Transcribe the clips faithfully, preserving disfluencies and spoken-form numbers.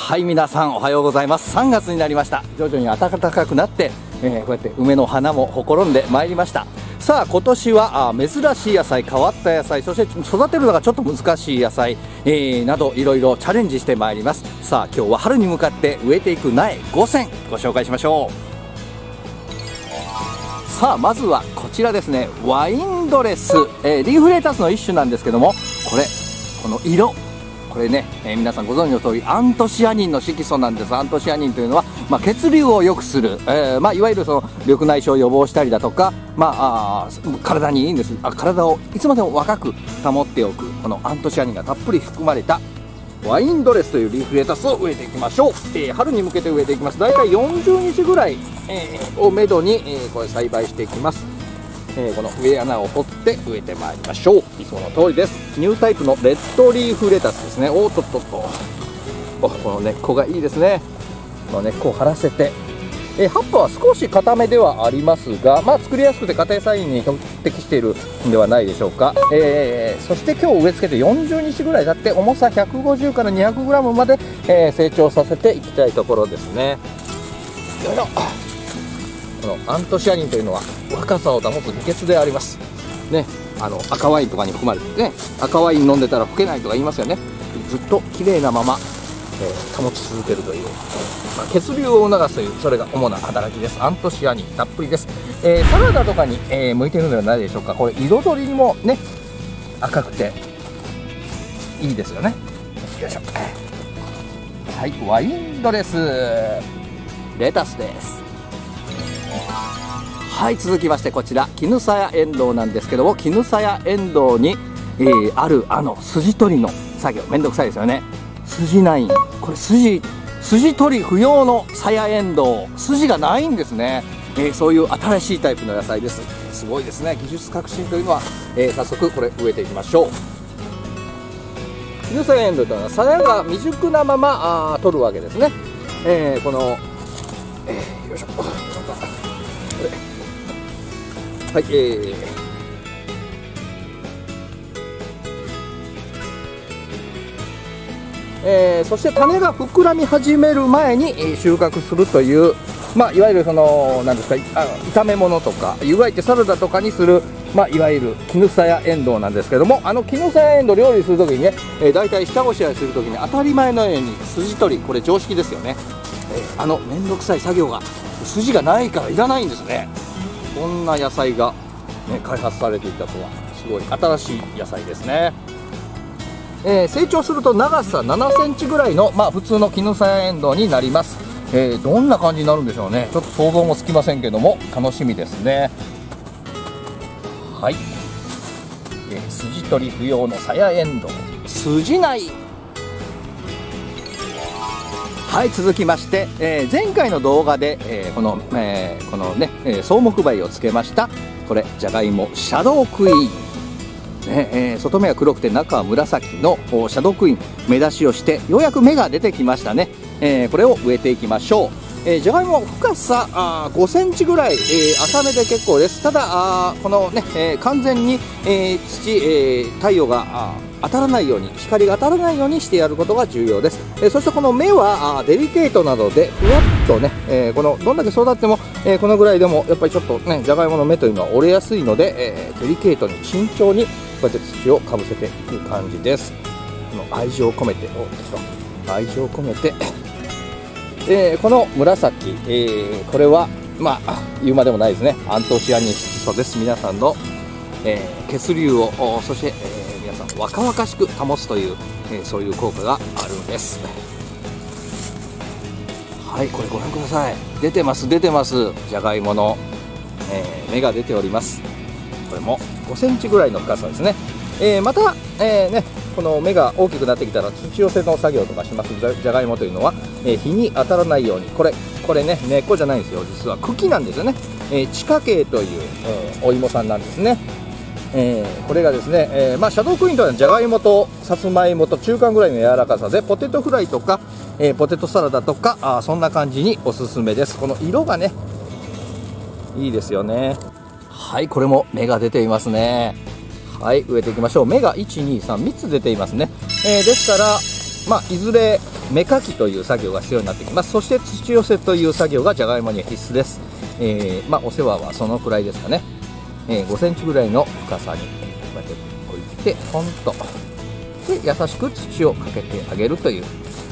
はい、皆さんおはようございます。さんがつになりました。徐々に暖かくなって、えー、こうやって梅の花もほころんでまいりました。さあ今年はあ珍しい野菜、変わった野菜、そして育てるのがちょっと難しい野菜、えー、などいろいろチャレンジしてまいります。さあ今日は春に向かって植えていく苗ごせんご紹介しましょう。さあまずはこちらですね、ワインドレス、えー、リーフレタスの一種なんですけども、これこの色、これね、えー、皆さんご存知の通りアントシアニンの色素なんです。アントシアニンというのは、まあ、血流を良くする、えーまあ、いわゆるその緑内障を予防したりだとか、まあ、あ体にいいんです。あ体をいつまでも若く保っておくこのアントシアニンがたっぷり含まれたワインドレスというリーフレタスを植えていきましょう。えー、春に向けて植えていきます。だいたいよんじゅうにちぐらい、えー、をめどに、えー、これ栽培していきます。えー、この植え穴を掘って植えてまいりましょう。いつもの通りです。ニュータイプのレッドリーフレタスですね。おーっとっとっと、おこの根っこがいいですね。この根っこを張らせて、えー、葉っぱは少し硬めではありますが、まあ、作りやすくて家庭菜園に適しているんではないでしょうか。えー、そして今日植え付けてよんじゅうにちぐらい経って重さひゃくごじゅうからにひゃくグラムまで、えー、成長させていきたいところですね。よいしょ。このアントシアニンというのは若さを保つ秘訣でありますね。あの赤ワインとかに含まれてね、赤ワイン飲んでたら老けないとか言いますよね。ずっと綺麗なまま、えー、保ち続けるという、まあ、血流を促すという、それが主な働きです。アントシアニンたっぷりです。えー、サラダとかに、えー、向いているのではないでしょうか。これ彩りにもね赤くていいですよね。よいしょ。はい、ワインドレスレタスです。はい、続きましてこちら絹さやエンドウなんですけども、絹さやエンドウに、えー、あるあの筋取りの作業、めんどくさいですよね。筋ない、これ筋筋取り不要のさやエンドウ、筋がないんですね。えー、そういう新しいタイプの野菜です。すごいですね。技術革新というのは、えー、早速これ植えていきましょう。絹さやエンドウというのはさやが未熟なままあ取るわけですね。えー、この、えー、よいしょ、はい、えー、えー、そして種が膨らみ始める前に収穫するという、まあ、いわゆるその何ですか、あの炒め物とか湯がいてサラダとかにする、まあ、いわゆる絹さやエンドウなんですけども、あの絹さやエンドウ料理するときにね、えー、大体下ごしらえするときに当たり前のように筋取り、これ常識ですよね。えー、あの面倒くさい作業が筋がないからいらないんですね。こんな野菜が、ね、開発されていたとは、すごい新しい野菜ですね。えー、成長すると長さななセンチぐらいの、まあ、普通の絹さやエンドウになります。えー、どんな感じになるんでしょうね。ちょっと想像もつきませんけども楽しみですね。はい、えー、筋取り不要のさやエンドウ、筋ない。はい、続きまして、えー、前回の動画で、えー、この、えー、このね、えー、草木灰をつけました。これじゃがいもシャドークイーン、ねえー、外目は黒くて中は紫のシャドークイーン、芽出しをしてようやく芽が出てきましたね。えー、これを植えていきましょう。えー、じゃがいも深さあごセンチぐらい、えー、浅めで結構です。ただあこのね、えー、完全に、えー、土、えー、太陽があ当たらないように、光が当たらないようにしてやることが重要です。えー、そしてこの芽はあデリケートなのでふわっとね、えー、このどんだけ育っても、えー、このぐらいでもやっぱりちょっとねじゃがいもの芽というのは折れやすいので、えー、デリケートに慎重にこうやって土をかぶせていく感じです。この愛情を込めて、お愛情を込めて、えー、この紫、えー、これはまあ言うまでもないですね。アントシアニン色素です。皆さんの、えー、血流をそして、えー、皆さん若々しく保つという、えー、そういう効果があるんです。はい、これご覧ください。出てます出てます。じゃがいもの、えー、芽が出ております。これもごセンチぐらいの深さですね。えー、また、えーね、この芽が大きくなってきたら土寄せの作業とかします。じゃがいもというのは、えー、日に当たらないように、これこれね根っこじゃないんですよ。実は茎なんですよね。えー、地下茎という、えー、お芋さんなんですね。えー、これがですね、えーまあ、シャドークイーンというのはじゃがいもとさつまいもと中間ぐらいの柔らかさで、ポテトフライとか、えー、ポテトサラダとかあそんな感じにおすすめです。この色がねいいですよね。はい、これも芽が出ていますね。はい、植えていきましょう。芽がいち、に、さん、みっつ出ていますね。えー、ですからまあいずれ芽かきという作業が必要になってきます。そして土寄せという作業がじゃがいもには必須です。えー、まあお世話はそのくらいですかね。えー、ごセンチぐらいの深さにこうやって置いてポンとで優しく土をかけてあげるという、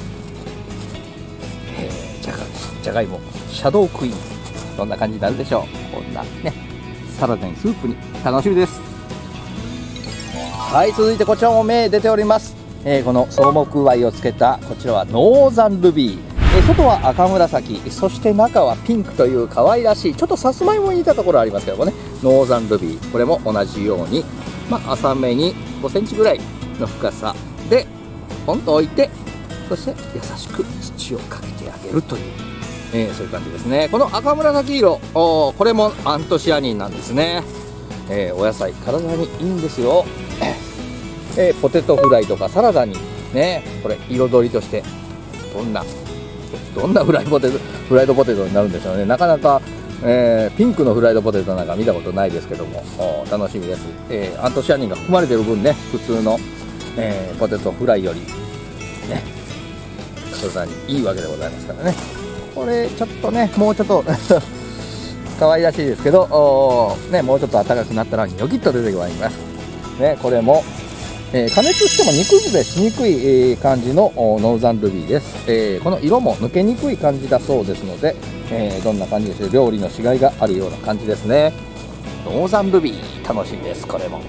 えー、じゃがじゃがいもシャドークイーン、どんな感じになるでしょう。こんなねサラダにスープに楽しみです。はい、続いてこちらも芽出ております。えー、この草木灰をつけたこちらはノーザンルビー、えー、外は赤紫、そして中はピンクという可愛らしい、ちょっとさつまいもに似たところありますけどもね、ノーザンルビー、これも同じように、まあ、浅めにごセンチぐらいの深さでポンと置いて、そして優しく土をかけてあげるという、えー、そういう感じですね。この赤紫色、これもアントシアニンなんですね。えー、お野菜体にいいんですよ。えー、ポテトフライとかサラダにね、これ彩りとしてどんなどんなフライポテトフライドポテトになるんでしょうね。なかなか、えー、ピンクのフライドポテトなんか見たことないですけども、楽しみです。えー、アントシアニンが含まれている分ね、普通の、えー、ポテトフライよりね体にいいわけでございますからね。これちょっとね、もうちょっと可愛らしいですけど、ね、もうちょっと暖かくなったらニョキッと出てまいりますね。これもえー、加熱しても煮崩れしにくい、えー、感じのノーザンルビーです。えー、この色も抜けにくい感じだそうですので、えー、どんな感じでしょう。料理のしがいがあるような感じですね。ノーザンルビー楽しいです。これも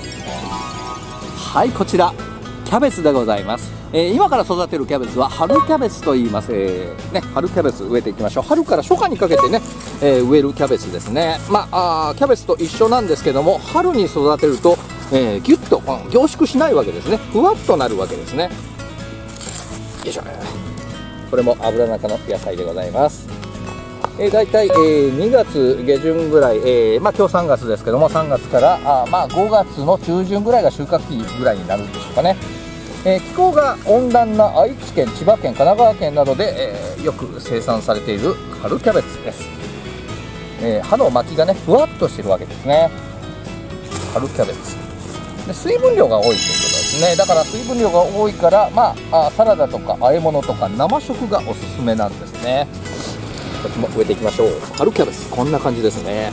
はい、こちらキャベツでございます。えー、今から育てるキャベツは春キャベツと言います。えーね、春キャベツ植えていきましょう。春から初夏にかけてね、えー、植えるキャベツですね。まあ、あキャベツと一緒なんですけども、春に育てるとえー、ギュッと凝縮しないわけですね。ふわっとなるわけですね。よいしょ。これも油中の野菜でございます。えー、だいたい、えー、にがつげじゅんぐらい、えー、まあ今日さんがつですけども、さんがつからあまあごがつの中旬ぐらいが収穫期ぐらいになるんでしょうかね。えー、気候が温暖な愛知県、千葉県、神奈川県などで、えー、よく生産されている春キャベツです。えー、葉の巻きがねふわっとしてるわけですね。春キャベツで水分量が多いということですね。だから水分量が多いから、まあ、あサラダとか和え物とか生食がおすすめなんですね。こっちも植えていきましょう。春キャベツこんな感じですね。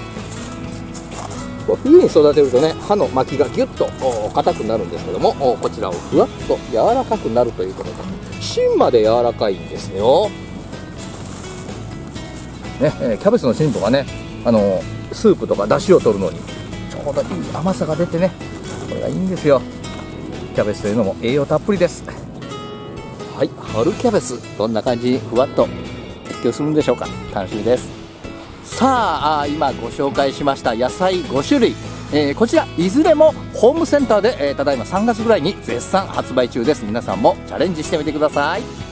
冬に育てるとね葉の巻きがギュッと硬くなるんですけども、こちらをふわっと柔らかくなるということで芯まで柔らかいんですよ、ねえー、キャベツの芯とかね、あのスープとかだしを取るのにちょうどいい甘さが出てね、これがいいんですよ。キャベツというのも栄養たっぷりです。はい、春キャベツどんな感じにふわっと適応するんでしょうか。楽しみです。さあ、今ご紹介しました野菜ごしゅるい、えー、こちらいずれもホームセンターで、えー、ただいまさんがつぐらいに絶賛発売中です。皆さんもチャレンジしてみてください。